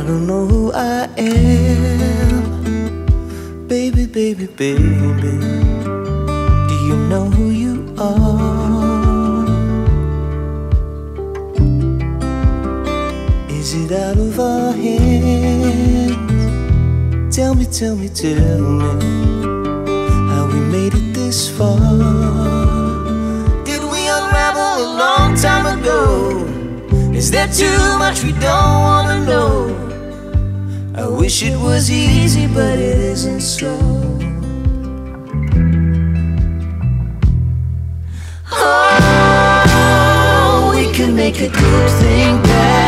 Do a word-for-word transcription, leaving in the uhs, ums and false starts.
don't know who I am. Baby, baby, baby, do you know who you are? Is it out of our hands? Tell me, tell me, tell me how we made it this far. Did we unravel a long time ago? Is there too much we don't wanna know? I wish it was easy, but it isn't so. Oh, we can make a good thing bad.